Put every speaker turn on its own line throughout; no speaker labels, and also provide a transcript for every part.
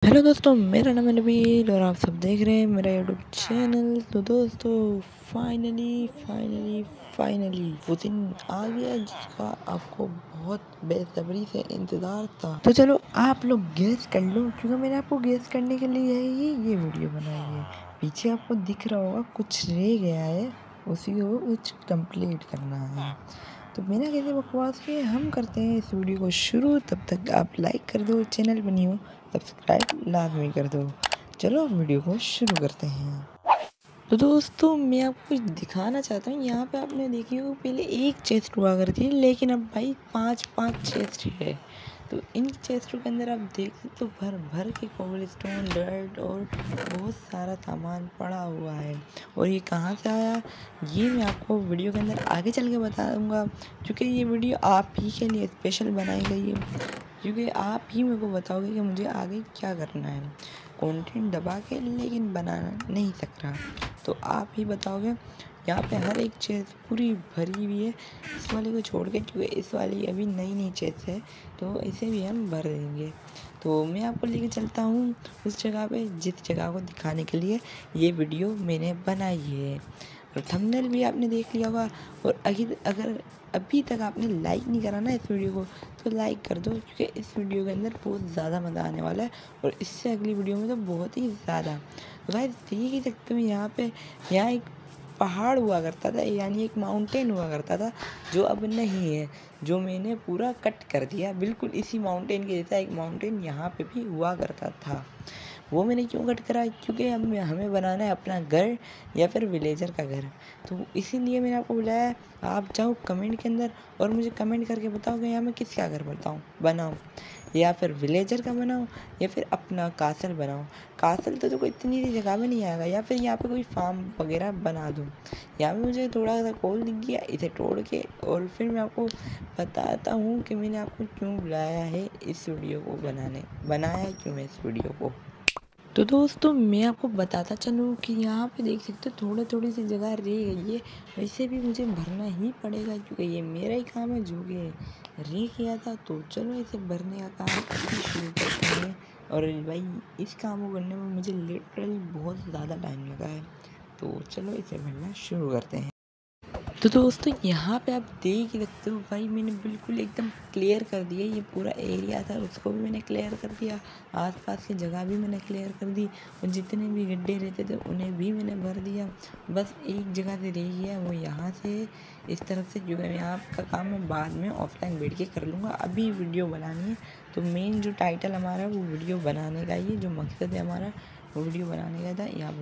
Hello दोस्तों, मेरा नाम है नबील और आप सब देख रहे हैं मेरा यूट्यूब चैनल। तो दोस्तों फाइनली वो दिन आ गया जिसका आपको बहुत बेसब्री से इंतज़ार था। तो चलो आप लोग गेस कर लो, क्योंकि मैंने आपको गेस करने के लिए ही ये वीडियो बनाई है। पीछे आपको दिख रहा होगा कुछ रह गया है, उसी को कुछ कंप्लीट करना है। तो बिना किसी बकवास के हम करते हैं इस वीडियो को शुरू। तब तक आप लाइक कर दो, चैनल पर नहीं हो सब्सक्राइब लाजमी कर दो। चलो वीडियो को शुरू करते हैं। तो दोस्तों मैं आपको कुछ दिखाना चाहता हूँ। यहाँ पे आपने देखी हो पहले एक चेस्ट हुआ करती है, लेकिन अब भाई पांच चेस्ट है। तो इन चेस्टों के अंदर आप देख सकते हो भर भर के कोबलस्टोन, डर्ट और बहुत सारा सामान पड़ा हुआ है। और ये कहाँ से आया ये मैं आपको वीडियो के अंदर आगे चल के बता दूँगा, क्योंकि ये वीडियो आप ही के लिए स्पेशल बनाई गई है। क्योंकि आप ही मेरे को बताओगे कि मुझे आगे क्या करना है। कंटेंट दबा के लेकिन बनाना नहीं सक रहा, तो आप ही बताओगे। यहाँ पे हर एक चीज़ पूरी भरी हुई है, इस वाले को छोड़ के, क्योंकि इस वाली अभी नई चीज़ है, तो इसे भी हम भर देंगे। तो मैं आपको लेके चलता हूँ उस जगह पे जिस जगह को दिखाने के लिए ये वीडियो मैंने बनाई है। और थंबनेल भी आपने देख लिया होगा। और अगर अभी तक आपने लाइक नहीं करा ना इस वीडियो को, तो लाइक कर दो, क्योंकि इस वीडियो के अंदर बहुत ज़्यादा मज़ा आने वाला है। और इससे अगली वीडियो में तो बहुत ही ज़्यादा। तो भाई देख ही सकते हो यहाँ एक पहाड़ हुआ करता था, यानी एक माउंटेन हुआ करता था, जो अब नहीं है, जो मैंने पूरा कट कर दिया। बिल्कुल इसी माउंटेन के जैसा एक माउंटेन यहाँ पे भी हुआ करता था। वो मैंने क्यों कट करा, क्योंकि अब हमें बनाना है अपना घर या फिर विलेजर का घर। तो इसीलिए मैंने आपको बुलाया। आप जाओ कमेंट के अंदर और मुझे कमेंट करके बताओ कि यहाँ मैं किसका घर बनाऊँ, या फिर विलेजर का बनाऊँ या फिर अपना कासल बनाऊँ। कासल तो कोई इतनी सी जगह में नहीं आएगा, या फिर यहाँ पे कोई फार्म वगैरह बना दूँ। यहाँ पे मुझे थोड़ा सा कोल दिख गया, इसे तोड़ के और फिर मैं आपको बताता हूँ कि मैंने आपको क्यों बुलाया है इस वीडियो को बनाया क्यों है इस वीडियो को। तो दोस्तों मैं आपको बताता चलूँ कि यहाँ पे देख सकते हो थोड़ी सी जगह रह गई है। वैसे भी मुझे भरना ही पड़ेगा, क्योंकि ये मेरा ही काम है जो कि रह गया था। तो चलो इसे भरने का काम अभी शुरू करते हैं। और भाई इस काम को करने में मुझे लिटरली बहुत ज़्यादा टाइम लगा है। तो चलो इसे भरना शुरू करते हैं। तो दोस्तों यहाँ पे आप देख ही सकते हो भाई, मैंने बिल्कुल एकदम क्लियर कर दिया। ये पूरा एरिया था उसको भी मैंने क्लियर कर दिया, आसपास की जगह भी मैंने क्लियर कर दी, और जितने भी गड्ढे रहते थे उन्हें भी मैंने भर दिया। बस एक जगह से रह गया, वो यहाँ से इस तरफ से, जो है यहाँ का काम मैं बाद में ऑफलाइन बैठ के कर लूँगा। अभी वीडियो बनानी है, तो मेन जो टाइटल हमारा वो वीडियो बनाने का ही है, जो मकसद है हमारा वो वीडियो बनाने का था। यहाँ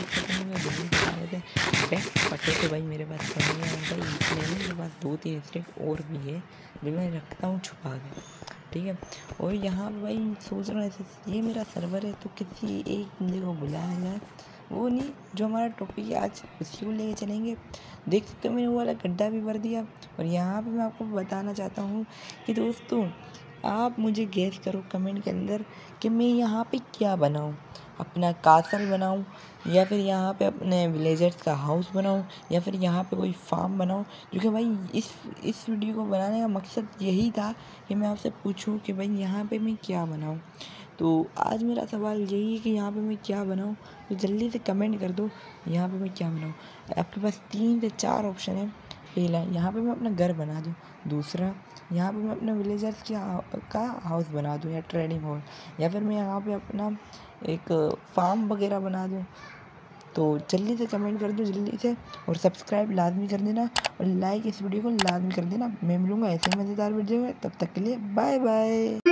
पटे तो भाई मेरे पास नहीं है भाई, इसलिए मेरे पास 2-3 स्टेक और भी है जो मैं रखता हूँ छुपा के, ठीक है। और यहाँ पे भाई सोच रहा हूँ ऐसे, ये मेरा सर्वर है तो किसी एक बंदे को बुलाया जाए, वो नहीं जो हमारा टॉपिक है आज उसी को लेके चलेंगे। देख सकते हो मैंने वो वाला गड्ढा भी भर दिया। और यहाँ पे मैं आपको बताना चाहता हूँ कि दोस्तों आप मुझे गेस करो कमेंट के अंदर कि मैं यहाँ पे क्या बनाऊँ, अपना कासल बनाऊँ, या फिर यहाँ पे अपने विलेजर्स का हाउस बनाऊँ, या फिर यहाँ पे कोई फार्म बनाऊँ। क्योंकि भाई इस वीडियो को बनाने का मकसद यही था कि मैं आपसे पूछूं कि भाई यहाँ पे मैं क्या बनाऊँ। तो आज मेरा सवाल यही है कि यहाँ पे मैं क्या बनाऊँ। तो जल्दी से कमेंट कर दो यहाँ पे मैं क्या बनाऊँ। आपके पास 3 से 4 ऑप्शन है। पहला, यहाँ पे मैं अपना घर बना दूँ। दूसरा, यहाँ पे मैं अपने विलेजर्स का हाउस बना दूँ या ट्रेडिंग हॉल, या फिर मैं यहाँ पे अपना एक फार्म वगैरह बना दूँ। तो जल्दी से कमेंट कर दो जल्दी से, और सब्सक्राइब लाजमी कर देना, और लाइक इस वीडियो को लाजमी कर देना। मैं मिलूँगा ऐसे ही मज़ेदार वीडियो में, तब तक के लिए बाय बाय।